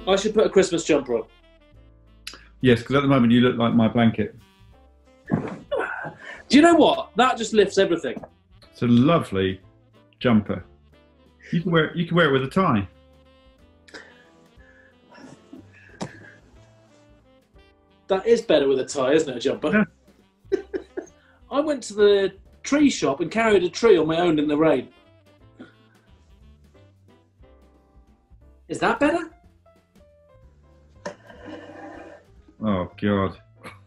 I should put a Christmas jumper on. Yes, because at the moment you look like my blanket. Do you know what? That just lifts everything. It's a lovely jumper. You can wear it with a tie. That is better with a tie, isn't it, a jumper? Yeah. I went to the tree shop and carried a tree on my own in the rain. Is that better? Oh, God.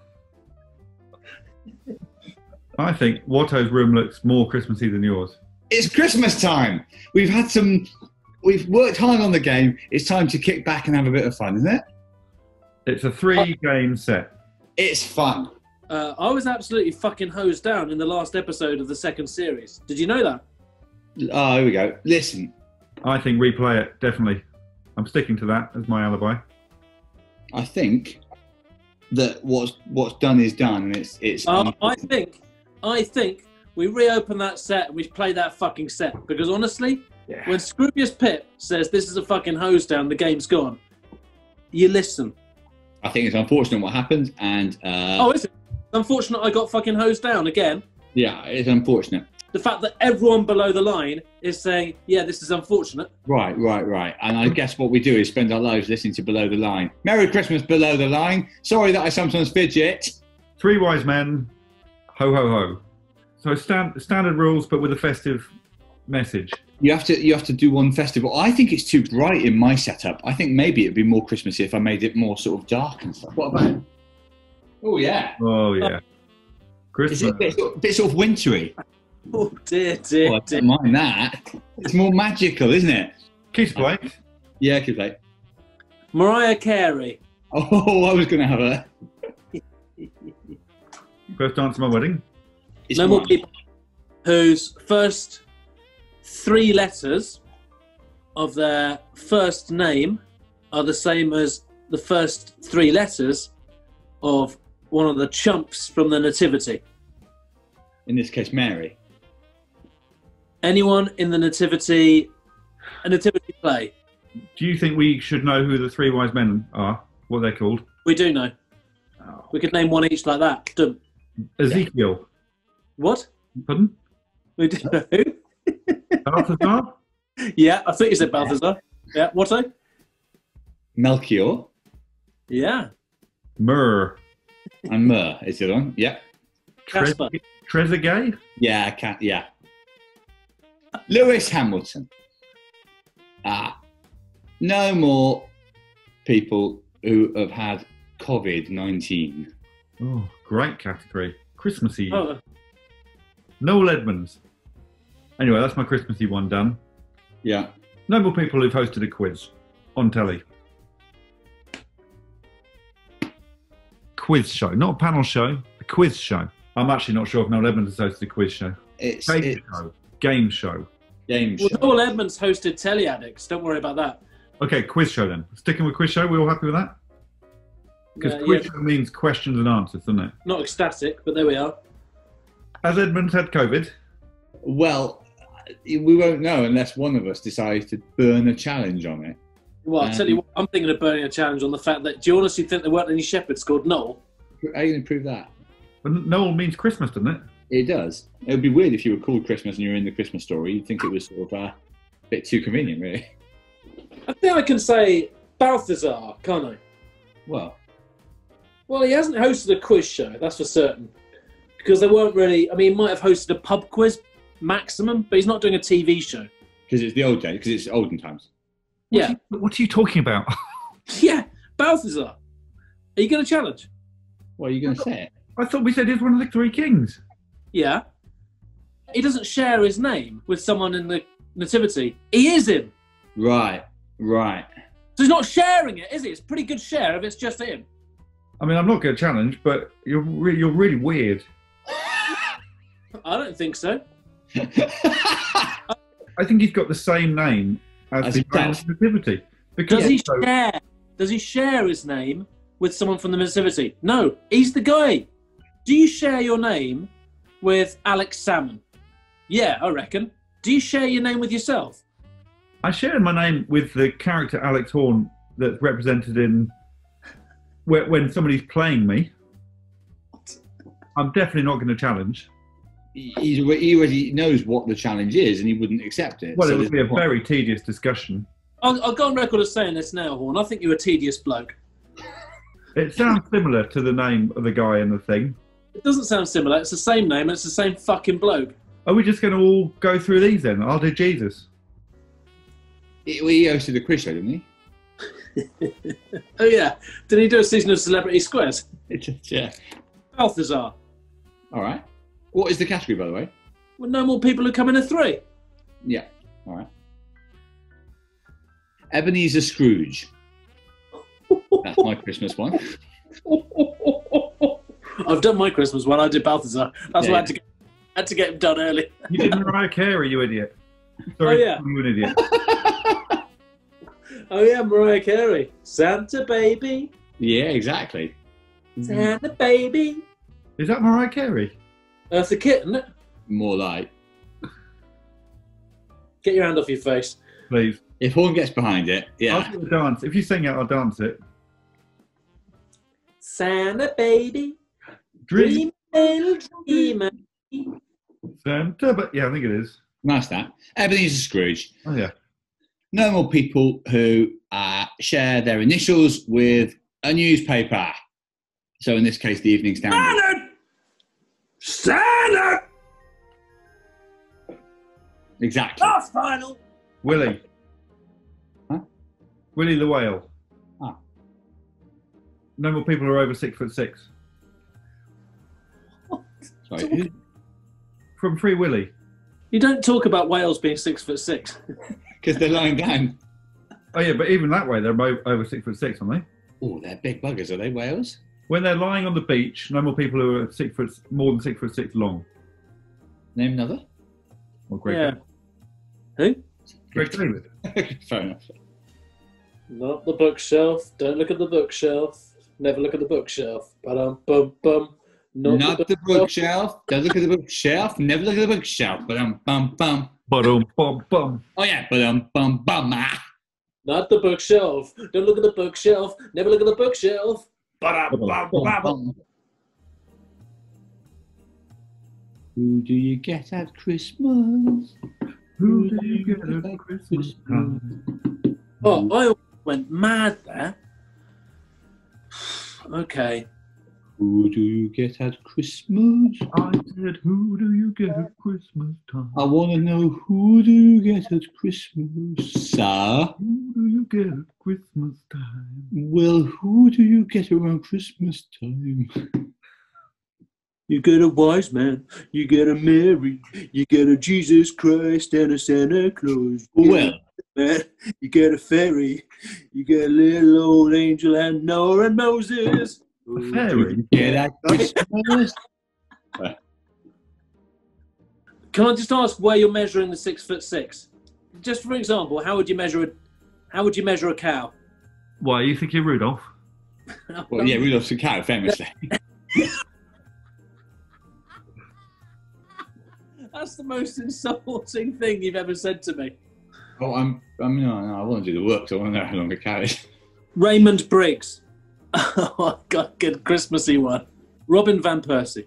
I think Watto's room looks more Christmassy than yours. It's Christmas time. We've worked hard on the game. It's time to kick back and have a bit of fun, isn't it? It's a 3-game set. It's fun. I was absolutely fucking hosed down in the last episode of the second series. Did you know that? Oh, here we go. Listen. I think replay it, definitely. I'm sticking to that as my alibi. I think that what's done is done, and it's. I think we reopen that set and we play that fucking set, because honestly, when Scroobius Pip says this is a fucking hose down, the game's gone, you listen. I think it's unfortunate what happened, and oh, is it? Unfortunate I got fucking hosed down again. Yeah, it's unfortunate. The fact that everyone below the line is saying, yeah, this is unfortunate. Right. And I guess what we do is spend our lives listening to Below the Line. Merry Christmas, Below the Line. Sorry that I sometimes fidget. 3 wise men, ho ho ho. So standard rules, but with a festive message. You have to do one festival. I think it's too bright in my setup. I think maybe it'd be more Christmassy if I made it more sort of dark and stuff. What about? Oh yeah. Oh yeah. Christmas. It's a bit sort of wintry. Oh dear. I don't mind that. It's more magical, isn't it? Kiss plate. Yeah, kiss plate. Mariah Carey. Oh, I was going to have her. First dance at my wedding. It's No more mine. people whose first 3 letters of their first name are the same as the first 3 letters of one of the chumps from the Nativity. In this case, Mary. Anyone in the Nativity play? Do you think we should know who the 3 wise men are? What they're called? We do know. Oh. We could name one each like that. Done. Ezekiel. What? Pardon? We do know who? Balthazar? Yeah, I think you said Balthazar. Yeah, what? Melchior. Yeah. Myrrh. And Myrrh is the other one. Yeah. Casper. Trezeguet? Yeah. Lewis Hamilton. No more people who have had COVID-19. Oh, great category. Christmassy. Oh, Noel Edmonds. Anyway, that's my Christmassy one done. Yeah. No more people who've hosted a quiz on telly. Quiz show, not a panel show, a quiz show. I'm actually not sure if Noel Edmonds has hosted a quiz show. It's Game show. game show. well, Noel Edmonds hosted Telly Addicts. Don't worry about that. Okay, quiz show then. Sticking with quiz show, we all happy with that? Because quiz show means questions and answers, doesn't it? Not ecstatic, but there we are. Has Edmonds had COVID? Well, we won't know unless one of us decides to burn a challenge on it. Well, I'll tell you what, I'm thinking of burning a challenge on the fact that, do you honestly think there weren't any shepherds called Noel? How are you going to prove that? But Noel means Christmas, doesn't it? It does. It would be weird if you were called Christmas and you were in the Christmas story. You'd think it was sort of a bit too convenient, really. I think I can say Balthazar, can't I? Well, He hasn't hosted a quiz show, that's for certain. Because they weren't really, he might have hosted a pub quiz, maximum, but he's not doing a TV show. because it's the old day, because it's olden times. Yeah. What are you talking about? Yeah, Balthazar. Are you going to challenge? What are you going to say? I thought we said he's one of the 3 kings. Yeah. He doesn't share his name with someone in the Nativity. He is him. Right. So he's not sharing it, is he? It's a pretty good share if it's just him. I mean, I'm not going to challenge, but you're really weird. I don't think so. I think he's got the same name as the Nativity. Because Does he share his name with someone from the Nativity? No, he's the guy. Do you share your name with Alex Salmon? Yeah, I reckon. Do you share your name with yourself? I shared my name with the character Alex Horne that's represented in when somebody's playing me, I'm definitely not going to challenge. He already knows what the challenge is, and he wouldn't accept it. Well, so it would be a very tedious discussion. I'll go on record as saying this now, Horne. I think you're a tedious bloke. It sounds similar to the name of the guy in the thing. It doesn't sound similar. It's the same name. It's the same fucking bloke. Are we just going to all go through these then? I'll do Jesus. He hosted the quiz show, didn't he? Oh yeah. Did he do a season of Celebrity Squares? Yeah. Balthazar. All right. What is the category, by the way? Well, no more people who come in a 3. Yeah. All right. Ebenezer Scrooge. That's my Christmas one. I've done my Christmas one. I did Balthazar. That's why I had to get him done early. You did Mariah Carey, you idiot. Sorry, Oh, yeah. you an idiot. Oh yeah, Mariah Carey. Santa baby. Yeah, exactly. Santa baby. Is that Mariah Carey? That's a kitten, isn't it? More like. Get your hand off your face. Please. If Horne gets behind it, yeah. I'll do a dance. If you sing it, I'll dance it. Santa baby. Dream. Little dreamer. Santa, but yeah, I think it is. Nice that. Ebenezer Scrooge. Oh yeah. Normal people who share their initials with a newspaper. So in this case, the Evening Standard. Standard! Exactly. Last final! Willie. Huh? Willie the Whale. Ah. No more people are over 6'6". Sorry, who? From Free Willy. You don't talk about whales being 6'6". Because they're lying down. Oh yeah, but even that way, they're over 6'6", aren't they? Oh, they're big buggers, are they, whales? When they're lying on the beach, no more people who are more than 6'6" long. Name another? Or Greg. Yeah. Who? Greg David. Fair enough. Not the bookshelf. Don't look at the bookshelf. Never look at the bookshelf. Ba-dum-bum-bum. Not the bookshelf. Don't look at the bookshelf. Never look at the bookshelf. Ba-dum-bum-bum. Ba-dum-bum-bum. Oh yeah, ba-dum-bum-bum. Not the bookshelf. Don't look at the bookshelf. Never look at the bookshelf. Ba-dum-bum-bum. Who do you get at Christmas? Who do you get at Christmas time? Oh, I went mad there. Okay. Who do you get at Christmas? I said, who do you get at Christmas time? I want to know, who do you get at Christmas, sir? Who do you get at Christmas time? Well, who do you get around Christmas time? You get a wise man, you get a Mary, you get a Jesus Christ and a Santa Claus. Well, You get a fairy, you get a little old angel and Noah and Moses. A fairy? Get at Christmas? Can I just ask where you're measuring the 6'6"? Just for example, how would you measure a cow? Why, you think you're Rudolph? Well, yeah, Rudolph's a cow, famously. That's the most insulting thing you've ever said to me. Oh, no, I want to do the work, so I want to know how long a cow is. Raymond Briggs. Oh, God, good Christmassy one. Robin Van Persie.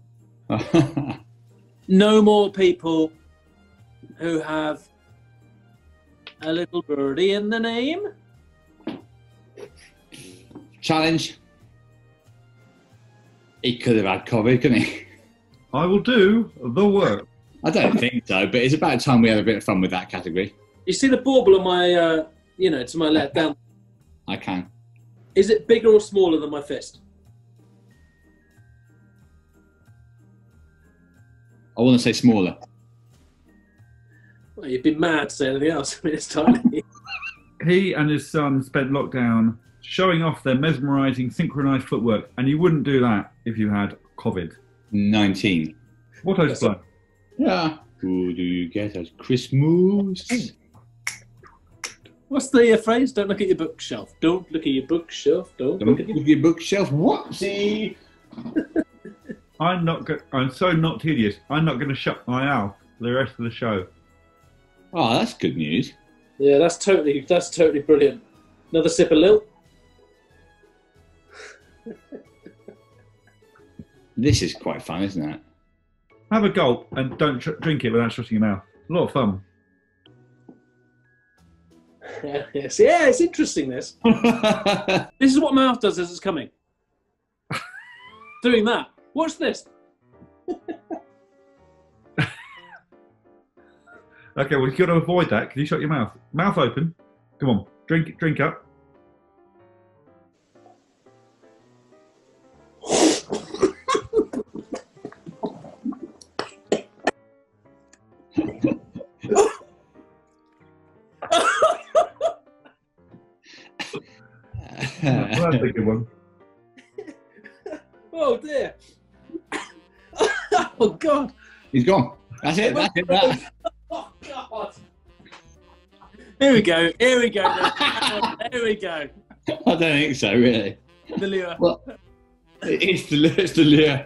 No more people who have a little birdie in the name. Challenge. He could have had COVID, couldn't he? I will do the work. I don't think so, but it's about time we had a bit of fun with that category. You see the bauble on my, to my left down. I can. Is it bigger or smaller than my fist? I want to say smaller. Well, you'd be mad to say anything else. I mean, it's tiny. He and his son spent lockdown showing off their mesmerising synchronised footwork, and you wouldn't do that if you had COVID. 19. What I explain? Yeah. Who do you get at Christmas? What's the phrase? Don't look at your bookshelf. Don't look at your bookshelf. Don't look at your bookshelf. Whoopsie. I'm so not tedious. I'm not going to shut my mouth for the rest of the show. Oh, that's good news. Yeah, that's totally brilliant. Another sip of Lil. This is quite fun, isn't it? Have a gulp and don't drink it without shutting your mouth. A lot of fun. Yes, yeah, it's interesting. This is what my mouth does as it's coming. Doing that. Watch this. Okay, well, you've got to avoid that. Can you shut your mouth? Mouth open. Come on, drink up. Well, that's a good one. Oh dear. Oh God. He's gone. That's it. Oh God. Here we go. Here we go. Here we go. I don't think so, really. The lure. Well, it's the lure.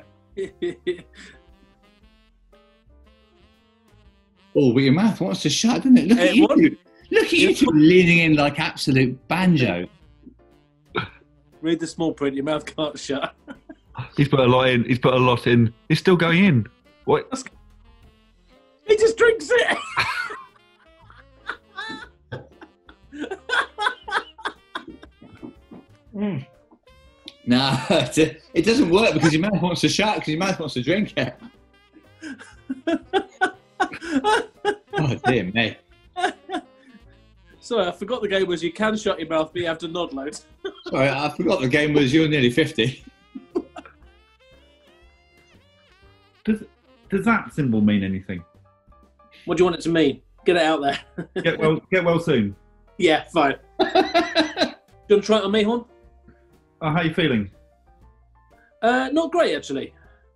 Oh, but your mouth wants to shut, doesn't it? Look at you. Look at you two leaning in like absolute banjo. Read the small print. Your mouth can't shut. He's put a lot in. He's put a lot in. It's still going in. What? He just drinks it. No, it doesn't work because your mouth wants to shut because your mouth wants to drink it. Oh dear me. Sorry, I forgot the game was you can shut your mouth, but you have to nod loads. Sorry, I forgot the game was you're nearly 50. Does that symbol mean anything? What do you want it to mean? Get it out there. Get well soon. Yeah, fine. Do you want to try it on me, Horne? Oh, how are you feeling? Not great, actually.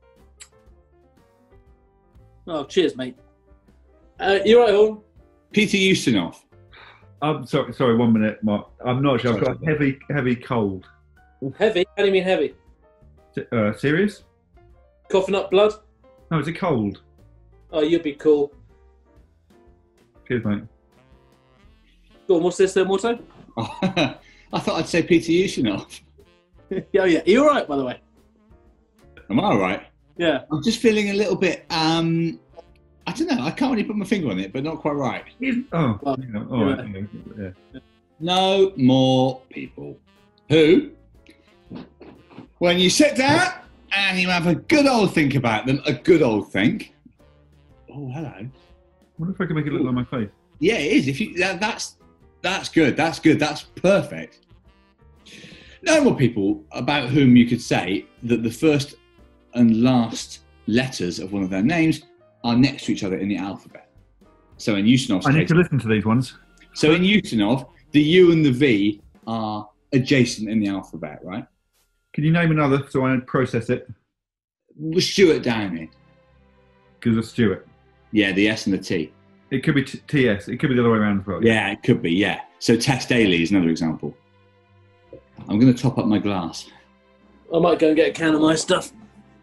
Oh, cheers, mate. You right, Horne? Peter Ustinov. I'm sorry, 1 minute, Mark. I'm not sure. I've got a heavy cold. Heavy? How do you mean heavy? Serious? Coughing up blood? No, is it cold? Oh, you'd be cool. Cheers, mate. Go on, what's this then, Motto? Oh, I thought I'd say Peter Ustinov. Oh, yeah. Are you all right, by the way? Am I all right? Yeah. I'm just feeling a little bit, I don't know, I can't really put my finger on it, but not quite right. Oh, well, yeah, all right. Yeah. No more people who, when you sit down and you have a good old think about them, a good old think. Oh, hello. I wonder if I can make it look like my face. Yeah, it is. If you that's good. That's good. That's perfect. No more people about whom you could say that the first and last letters of one of their names are next to each other in the alphabet. So in Ustinov's I need case, to listen to these ones. So in Ustinov, the U and the V are adjacent in the alphabet, right? Can you name another so I process it? Stuart Downey. Because of Stuart. Yeah, the S and the T. It could be TS. It could be the other way around as well. Yeah, it could be, yeah. So Tess Daly is another example. I'm going to top up my glass. I might go and get a can of my stuff.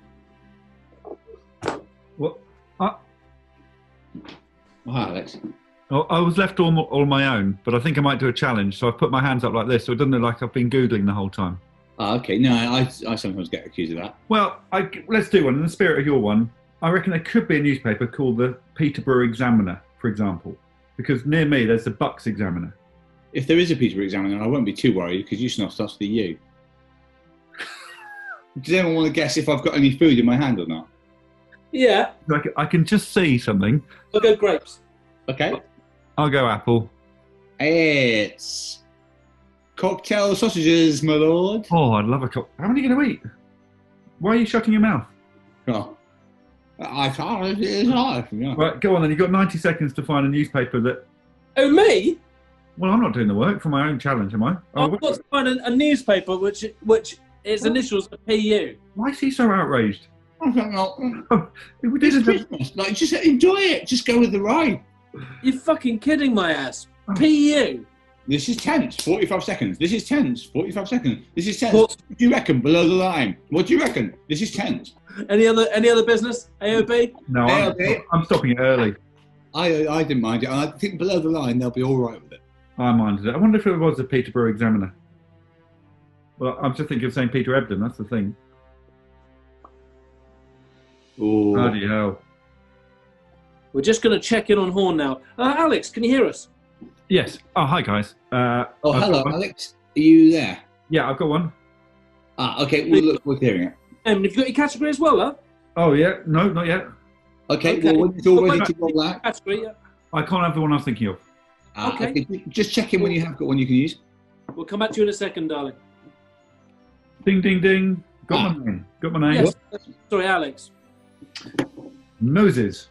What? Oh, hi, Alex. Oh, I was left all on my own, but I think I might do a challenge. So I've put my hands up like this, so it doesn't look like I've been Googling the whole time. Oh, okay. No, I sometimes get accused of that. Well, let's do one. In the spirit of your one, I reckon there could be a newspaper called the Peterborough Examiner, for example, because near me there's the Bucks Examiner. If there is a Peterborough Examiner, I won't be too worried because Ustinov starts with a U. Does anyone want to guess if I've got any food in my hand or not? Yeah. I can just see something. I'll go grapes. Okay. I'll go apple. It's cocktail sausages, my lord. Oh, I'd love a cocktail. How many are you going to eat? Why are you shutting your mouth? Oh, I can't. It's hard. Yeah. Right, go on then. You've got 90 seconds to find a newspaper that... Oh, me? Well, I'm not doing the work for my own challenge, am I? I've got to find a newspaper which its initials are PU. Why is he so outraged? I don't know. We didn't have... Christmas. Like, just enjoy it. Just go with the ride. You're fucking kidding my ass. PU. This is tense. 45 seconds. This is tense. 45 seconds. This is tense. What? What do you reckon? Below the line. What do you reckon? This is tense. Any other business? AOB? No, I'm stopping it early. I didn't mind it. I think below the line they'll be all right with it. I minded it. I wonder if it was the Peterborough Examiner. Well, I'm just thinking of saying Peter Ebdon. That's the thing. Oh, Bloody hell. We're just going to check in on Horne now. Alex, can you hear us? Yes. Oh, hi, guys. hello, Alex. Are you there? Yeah, I've got one. Okay. We'll look forward to hearing it. Have you got your category as well, huh? Oh, yeah. No, not yet. Okay. Well, when it's all ready to roll out. Category, yeah. I can't have the one I was thinking of. Okay. Just check in when you have got one you can use. We'll come back to you in a second, darling. Ding, ding, ding. Got my name. Yes. Sorry, Alex. Noses.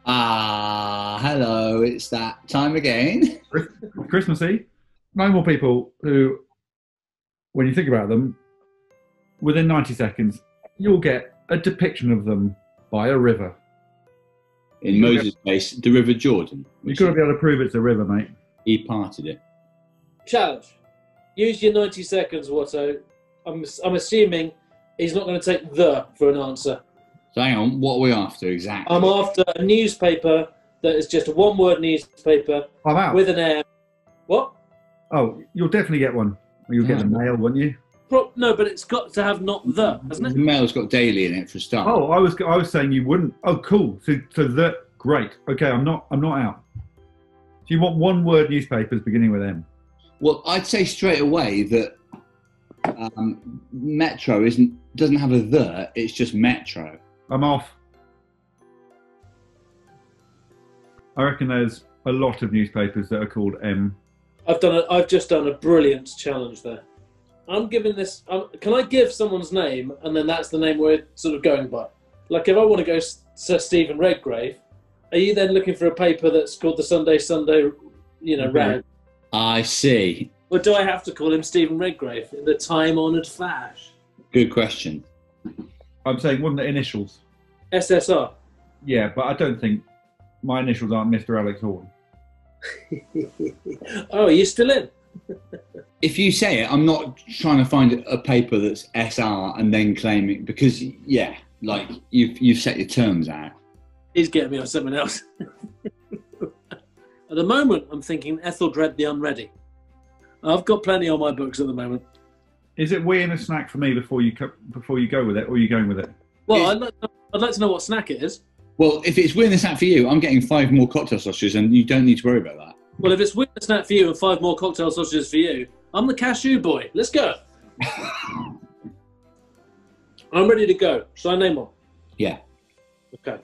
Hello. It's that time again. Christmassy. No more people who, when you think about them, within 90 seconds, you'll get a depiction of them by a river. In Moses' case, the River Jordan. You've got to be able to prove it's a river, mate. He parted it. Challenge. Use your 90 seconds, Watto. I'm assuming he's not going to take the for an answer. So hang on, what are we after exactly? I'm after a newspaper that is just a one-word newspaper I'm out. with an air. What? Oh, you'll definitely get one. You'll get the mail, won't you? No, but it's got to have not the, hasn't it? The mail's got daily in it for a start. Oh, I was saying you wouldn't. Oh, cool. So great. Okay, I'm not out. So you want one-word newspapers beginning with M? Well, I'd say straight away that Metro doesn't have a the. It's just Metro. I'm off. I reckon there's a lot of newspapers that are called M. I've just done a brilliant challenge there. I'm giving this. Can I give someone's name and then that's the name we're sort of going by? Like if I want to go Sir Stephen Redgrave, are you then looking for a paper that's called the Sunday, Rag? I see. Or do I have to call him Stephen Redgrave in the time-honoured flash? Good question. I'm saying one of the initials. SSR. Yeah, but I don't think my initials aren't Mr. Alex Horne. Oh, are you still in? If you say it, I'm not trying to find a paper that's SR and then claim it because, yeah, like you've set your terms out. He's getting me on something else. At the moment, I'm thinking Ethelred the Unready. I've got plenty on my books at the moment. Is it wee and a snack for me before you go with it, or are you going with it? Well, I'd like to know what snack it is. Well, if it's winning the snack for you, I'm getting 5 more cocktail sausages and you don't need to worry about that. Well, if it's winning the snack for you and 5 more cocktail sausages for you, I'm the cashew boy. Let's go. I'm ready to go. Shall I name one? Yeah. Okay.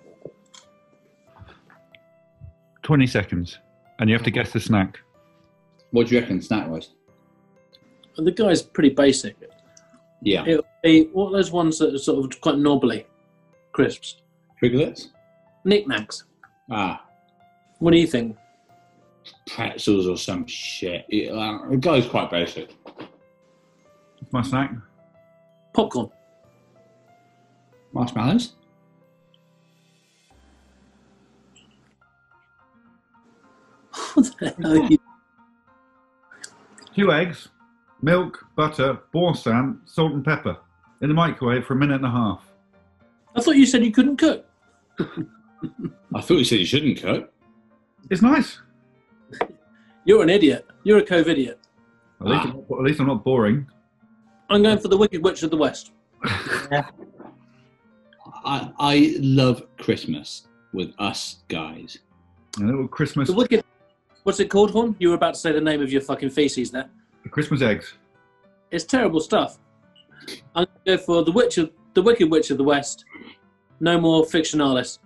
20 seconds, and you have to guess the snack. What do you reckon, snack-wise? The guy's pretty basic. Yeah. It'll be what are those ones that are sort of quite knobbly? Crisps. Triglets? Knickknacks. What do you think? Pretzels or some shit. The guy's quite basic. It's my snack. Popcorn. Marshmallows? What the hell are you... 2 eggs, milk, butter, boursin, salt and pepper in the microwave for a minute and a half. I thought you said you couldn't cook. I thought you said you shouldn't cook. It's nice. You're an idiot. You're a cove idiot. At least I'm not boring. I'm going for the Wicked Witch of the West. I love Christmas with us guys. A little Christmas. The Wicked... What's it called, Horne? You were about to say the name of your fucking feces there. The Christmas eggs. It's terrible stuff. I'm going to go for the Wicked Witch of the West. No more fictionalis.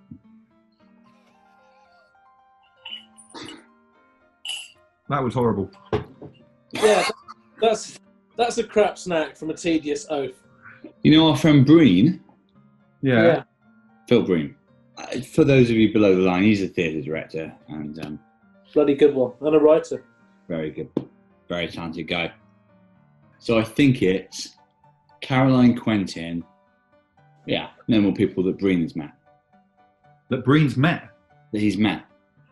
That was horrible. Yeah, that's a crap snack from a tedious oath. You know our friend Breen? Yeah. Phil Breen. For those of you below the line, he's a theatre director and Bloody good one. And a writer. very good, very talented guy. So I think it's Caroline Quentin. Yeah, no more people that Breen has met. That Breen's met? That he's met.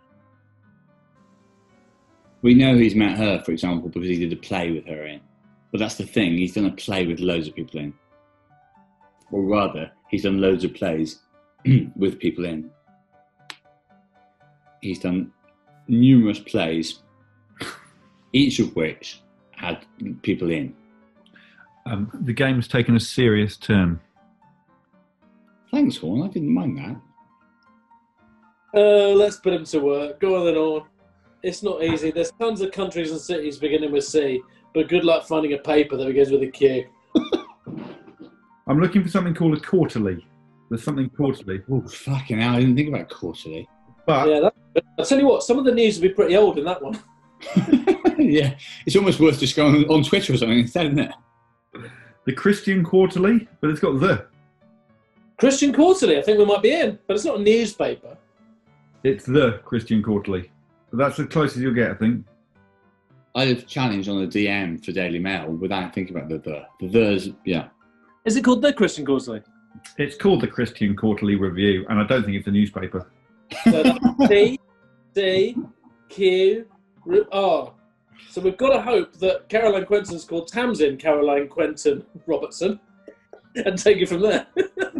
We know he's met her, for example, because he did a play with her in. But that's the thing, he's done a play with loads of people in. Or rather, he's done loads of plays with people in. He's done numerous plays each of which had people in. The game's taken a serious turn. Thanks, Horne. I didn't mind that. Let's put him to work. Go on then, Horne. It's not easy. There's tons of countries and cities beginning with C, but good luck finding a paper that begins with a Q. I'm looking for something called a quarterly. There's something quarterly. Oh, fucking hell. I didn't think about quarterly. But Yeah, I'll tell you what, some of the news will be pretty old in that one. Yeah, it's almost worth just going on Twitter or something instead, isn't it? the Christian Quarterly, but it's got the. Christian Quarterly, I think we might be in, but it's not a newspaper. It's the Christian Quarterly. But that's the closest you'll get, I think. I'd have challenged on the DM for Daily Mail without thinking about the. The the's, yeah. Is it called the Christian Quarterly? It's called the Christian Quarterly Review, and I don't think it's a newspaper. So that's T, C, Q, R. So we've got to hope that Caroline Quentin's called Tamsin Caroline Quentin Robertson and take it from there.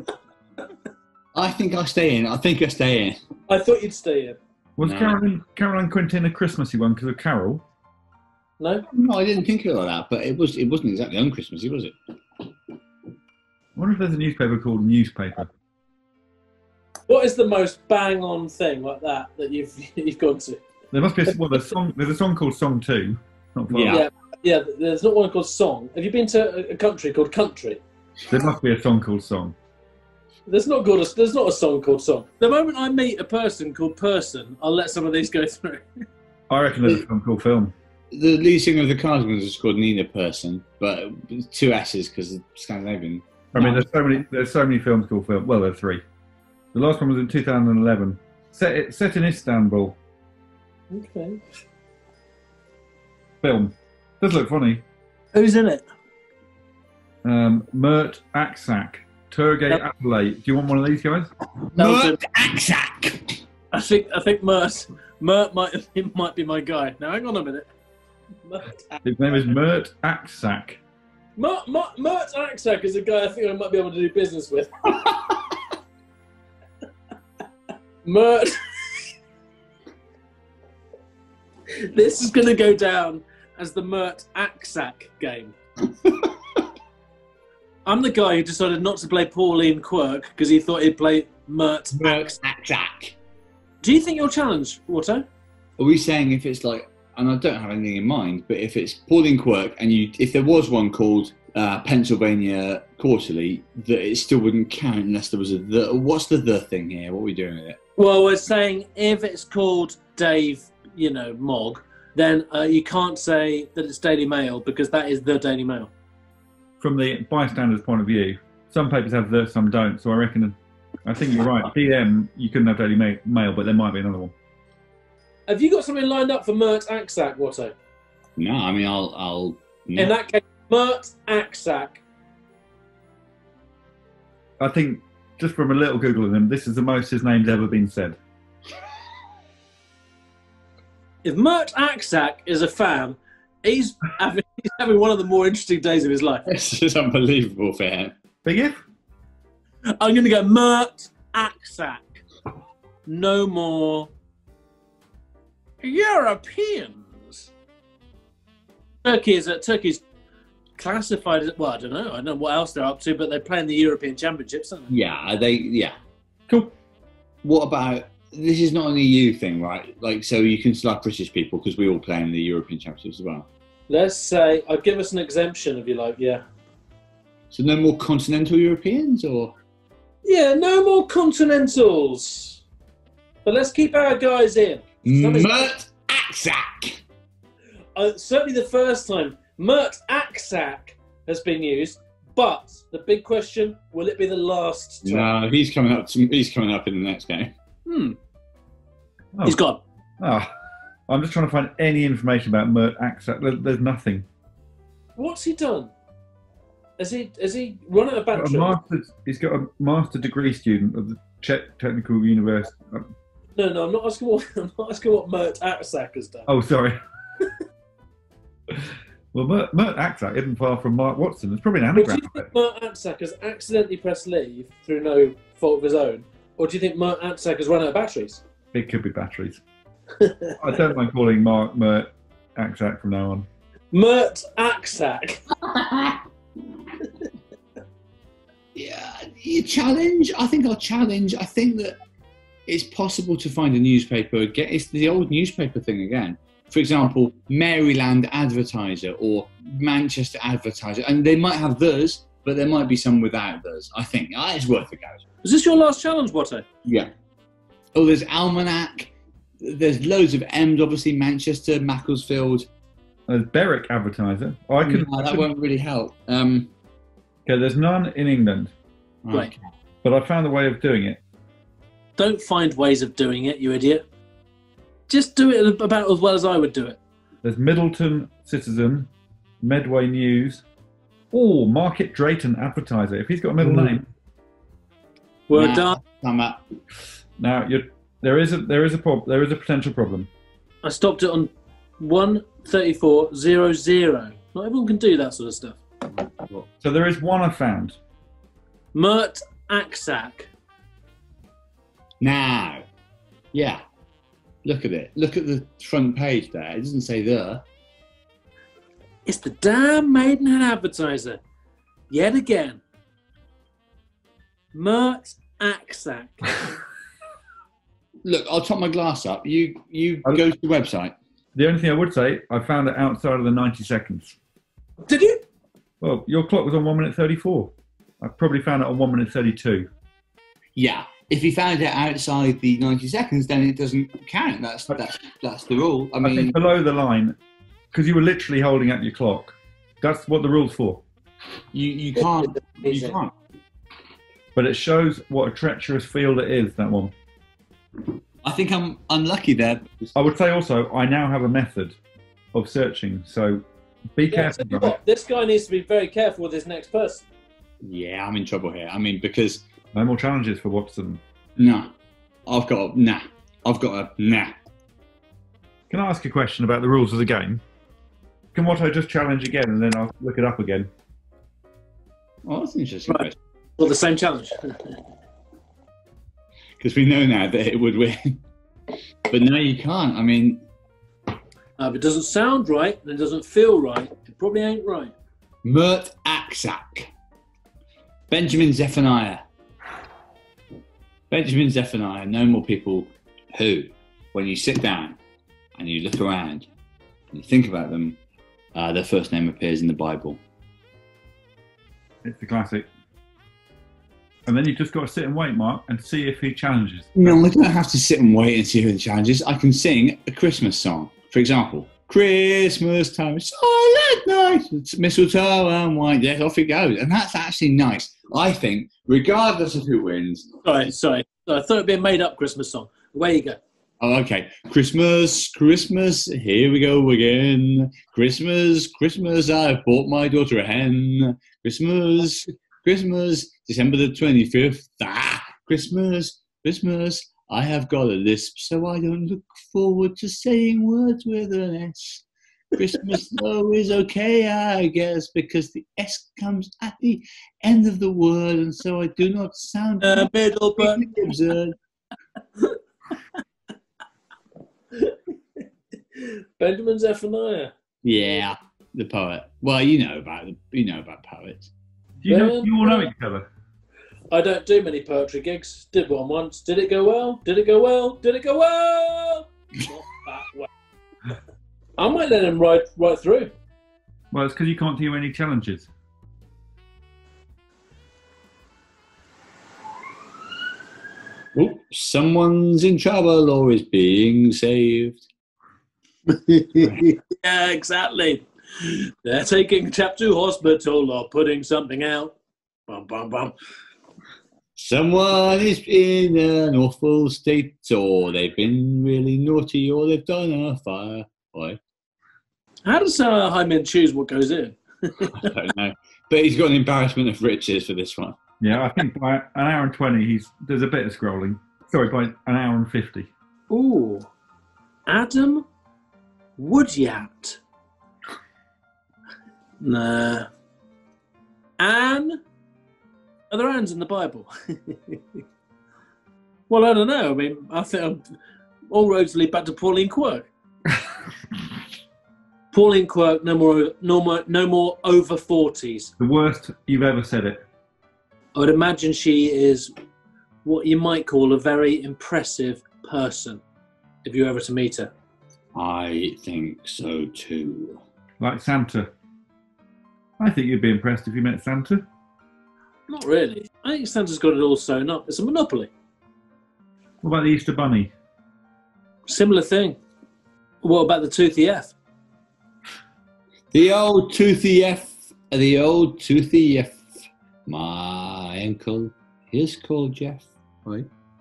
I think I stay in. I thought you'd stay in. Was No. Caroline Quentin a Christmassy one because of Carol? No? No, I didn't think of it like that, but it wasn't exactly un-Christmassy, was it? I wonder if there's a newspaper called Newspaper. What is the most bang-on thing like that you've gone to? There must be there's a song called Song 2. Not far. Yeah. Yeah, there's not one called Song. Have you been to a country called Country? There must be a song called Song. There's not a song called Song. The moment I meet a person called Person, I'll let some of these go through. I reckon there's a song called Film. The lead singer of the Cardigans is called Nina Person, but two S's because it's Scandinavian. I mean, there's so many films called Film. Well, there are 3. The last one was in 2011. Set in Istanbul. Okay. Film. Does look funny. Who's in it? Mert Aksak. Turgay Yep. Attalay. Do you want one of these guys? Mert Aksak! I think Mert might be my guy. Now hang on a minute. His name is Mert Aksak. Mert Aksak is a guy I think I might be able to do business with. Mert. This is going to go down as the Mert Aksak game. I'm the guy who decided not to play Pauline Quirk because he thought he'd play Mert Aksak. Do you think you'll challenge, Watto? Are we saying if it's like, and I don't have anything in mind, but if it's Pauline Quirk and if there was one called Pennsylvania Quarterly, that it still wouldn't count unless there was a the. What's the thing here? What are we doing with it? Well, we're saying if it's called Dave, Mogg, then you can't say that it's Daily Mail because that is the Daily Mail. From the bystander's point of view, some papers have the, some don't. So I think you're right. DM, you couldn't have Daily Mail, but there might be another one. Have you got something lined up for Mert Aksak, Watto? No, I mean I'll. No. In that case, Mert Aksak. I think, just from a little Google of him, this is the most his name's ever been said. If Mert Aksak is a fan, he's having one of the more interesting days of his life. It's just unbelievable for him. Big if? I'm going to go Mert Aksak. No more Europeans. Turkey's classified as, well, I don't know what else they're up to, but they play in the European Championships, don't they? Yeah. Cool. What about, this is not an EU thing, right? Like, so you can still have British people because we all play in the European Championships as well. Let's say, I'd give us an exemption if you like, yeah. So no more continental Europeans, or? Yeah, no more continentals. But let's keep our guys in. Mert Aksak! Certainly the first time Mert Aksak has been used, but the big question, will it be the last time? No, he's coming up in the next game. Oh. He's gone. Oh, I'm just trying to find any information about Mert Aksak. There's nothing. What's he done? Has he run out of battery? He's got a master degree student of the Czech Technical University. No, I'm not asking what Mert Aksak has done. Oh, sorry. Well, Mert Aksak isn't far from Mark Watson. It's probably an But do anagram. you think Mert Aksak has accidentally pressed leave through no fault of his own? Or do you think Mert Aksak has run out of batteries? It could be batteries. I don't mind calling Mert Aksak from now on. Mert Aksak. Yeah, you challenge. I think I'll challenge. I think that it's possible to find a newspaper again. It's the old newspaper thing again. For example, Maryland Advertiser or Manchester Advertiser. And they might have theirs, but there might be some without theirs. I think it's worth a go. Is this your last challenge, Watto? Yeah. Oh, there's Almanac. There's loads of M's, obviously, Manchester, Macclesfield. There's Berwick Advertiser. Oh, that won't really help. Okay, there's none in England. Right. But I found a way of doing it. Don't find ways of doing it, you idiot. Just do it about as well as I would do it. There's Middleton Citizen, Medway News. Oh, Market Drayton Advertiser. If he's got a middle name. Well done. Now there is a potential problem. I stopped it on 1:34:00. Not everyone can do that sort of stuff. So there is one I found. Mert Aksak. Now, yeah. Look at it. Look at the front page there. It doesn't say there. It's the damn Maidenhead Advertiser. Yet again. Mert Aksak. Look, I'll top my glass up. You go to the website. The only thing I would say, I found it outside of the 90 seconds. Did you? Well, your clock was on 1 minute 34. I probably found it on 1 minute 32. Yeah. If you found it outside the 90 seconds, then it doesn't count. That's the rule. I think below the line, because you were literally holding up your clock. That's what the rule's for. You can't. You can't. But it shows what a treacherous field it is, that one. I think I'm unlucky there. I would say also, I now have a method of searching, so be careful. So this guy needs to be very careful with his next person. Yeah, I'm in trouble here. I mean, because... No more challenges for Watson. No. I've got a nah. Can I ask a question about the rules of the game? Can Watto just challenge again and then I'll look it up again? Oh, that's an interesting question. Well, the same challenge. Because we know now that it would win. But now you can't. I mean... If it doesn't sound right and it doesn't feel right, it probably ain't right. Mert Aksak. Benjamin Zephaniah. Benjamin Zephaniah. No more people who, when you sit down and you look around and you think about them, their first name appears in the Bible. It's the classic. And then you've just got to sit and wait, Mark, and see if he challenges. No, I don't have to sit and wait and see who challenges. I can sing a Christmas song. For example, Christmas time, silent night, it's mistletoe and wine. Yes, off it goes. And that's actually nice. I think, regardless of who wins. Sorry. I thought it'd be a made-up Christmas song. Away you go. Oh, okay. Christmas, here we go again. Christmas, I bought my daughter a hen. Christmas, December the 25th. Christmas, I have got a lisp, so I don't look forward to saying words with an S. Christmas, though, is okay, I guess, because the S comes at the end of the word, and so I do not sound middle absurd. Benjamin Zephaniah. Yeah, the poet. Well, you know about poets. Do you all know each other? I don't do many poetry gigs. Did one once. Did it go well? Did it go well? Did it go well? Not that well. I might let him ride right through. Well, it's because you can't do any challenges. Oops, someone's in trouble or is being saved. Yeah, exactly. They're taking chap to hospital or putting something out. Bum, bum, bum. Someone is in an awful state, or they've been really naughty, or they've done a fire. Boy. How does Haiminh choose what goes in? I don't know. But he's got an embarrassment of riches for this one. Yeah, I think by an hour and 20, there's a bit of scrolling. Sorry, by an hour and 50. Ooh. Adam Woodyat. Nah. Anne? Are there Annes in the Bible? Well, I don't know. I mean, I think all roads lead back to Pauline Quirk. Pauline Quirk, no more over 40s. The worst you've ever said it. I would imagine she is what you might call a very impressive person, if you were ever to meet her. I think so too. Like Santa. I think you'd be impressed if you met Santa. Not really. I think Santa's got it all sewn up. It's a monopoly. What about the Easter Bunny? Similar thing. What about the Toothy F? The old toothy F. The old toothy F. My uncle is called Jeff. Right.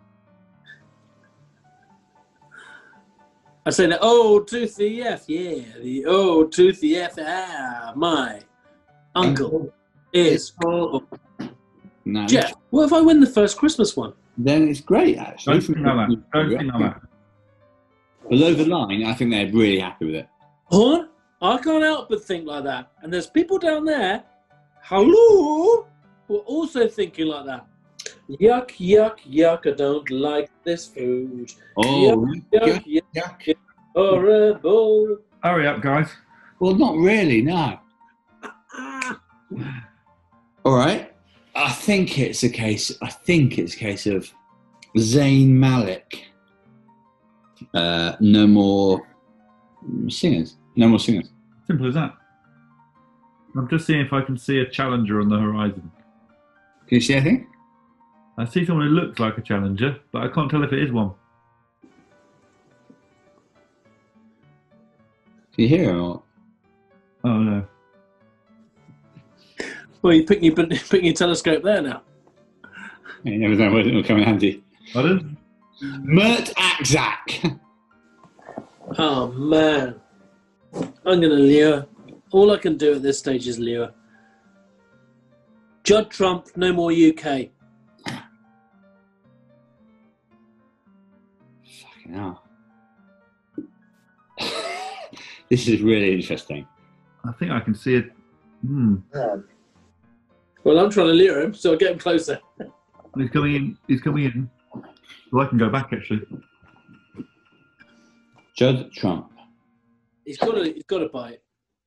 I say the old Toothy F. Yeah, the old Toothy F. Ah, my uncle is called No. Jeff. What if I win the first Christmas one? Then it's great, actually. Don't think like that. Don't think like that. Below the line, I think they're really happy with it. Huh? I can't help but think like that. And there's people down there, hello, who are also thinking like that. Yuck, yuck, yuck, I don't like this food. Oh, yuck, yuck, yuck. Horrible. Hurry up, guys. Well, not really, no. All right. I think it's a case of Zayn Malik. No more singers. No more singers. Simple as that. I'm just seeing if I can see a challenger on the horizon. Can you see anything? I see someone who looks like a challenger, but I can't tell if it is one. Can you hear him? Or? Oh no. Well, you're picking your telescope there now. You never know when it'll come in handy. Pardon? Mert Akzak. Oh, man. I'm going to lure. All I can do at this stage is lure. Judd Trump, no more UK. Fucking hell. This is really interesting. I think I can see it. Well, I'm trying to lure him, so I'll get him closer. He's coming in. He's coming in. Well, I can go back, actually. Judd Trump. He's got to bite.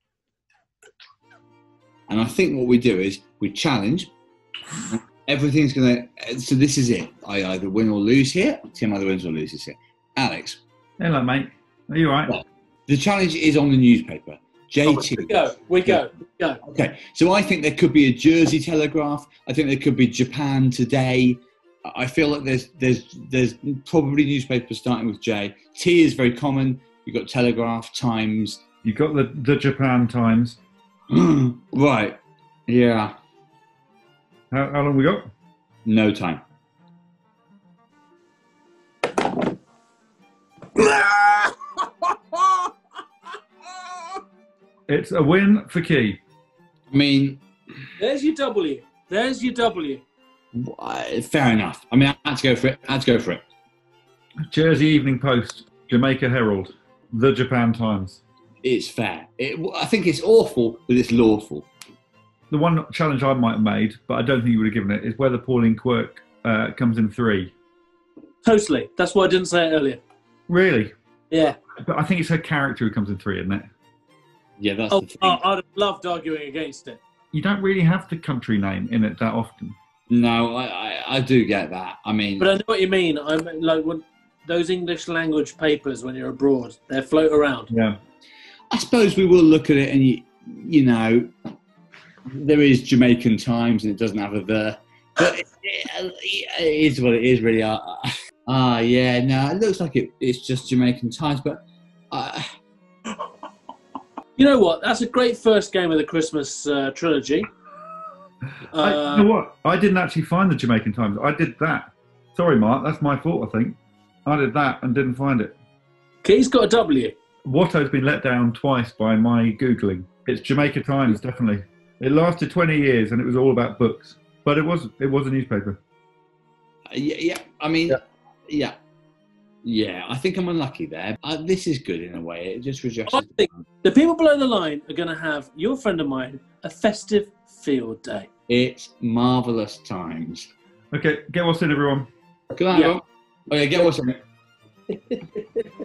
And I think what we do is we challenge. Everything's going to... So this is it. I either win or lose here. Tim either wins or loses here. Alex. Hello, mate. Are you all right? Well, the challenge is on the newspaper. JT. We go. Okay, so I think there could be a Jersey Telegraph. I think there could be Japan Today. I feel like there's probably newspapers starting with J. T is very common. You've got Telegraph, Times. You've got the Japan Times. Right. Yeah. How long we got? No time. It's a win for Key. I mean... There's your W. Fair enough. I mean, I had to go for it. Jersey Evening Post, Jamaica Herald, the Japan Times. It's fair. I think it's awful, but it's lawful. The one challenge I might have made, but I don't think you would have given it, is whether Pauline Quirk comes in 3. Totally. That's why I didn't say it earlier. Really? Yeah. But I think it's her character who comes in 3, isn't it? Yeah, that's the thing. I'd have loved arguing against it. You don't really have the country name in it that often. No, I do get that. I mean... But I know what you mean. I'm like when those English language papers when you're abroad, they float around. Yeah. I suppose we will look at it and, you know, there is Jamaican Times and it doesn't have a the. But it is what it is, really. Yeah, no, it looks like it's just Jamaican Times, but... You know what? That's a great first game of the Christmas trilogy. You know what? I didn't actually find the Jamaican Times. I did that. Sorry, Mark. That's my fault, I think. I did that and didn't find it. Key's got a W. Watto's been let down twice by my Googling. It's Jamaica Times, definitely. It lasted 20 years and it was all about books. But it was a newspaper. Yeah, I mean, yeah. Yeah, I think I'm unlucky there. This is good in a way. It just rejects. I think the people below the line are going to have, your friend of mine, a festive field day. It's marvellous times. Okay, get what's in, everyone. Good night, everyone. Okay, get what's in.